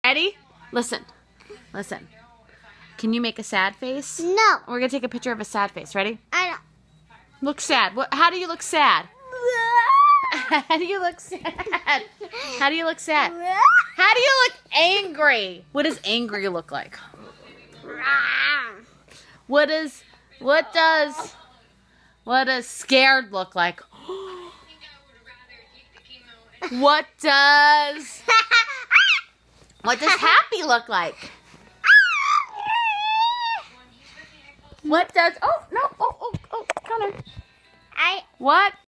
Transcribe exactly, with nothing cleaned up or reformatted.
Ready? Listen. Listen. Can you make a sad face? No. We're going to take a picture of a sad face. Ready? I don't. Look sad. What? How do you look sad? How do you look sad? How do you look sad? How do you look angry? What does angry look like? What does what does what does scared look like? What does what does happy look like? What does oh no oh oh oh Connor. I What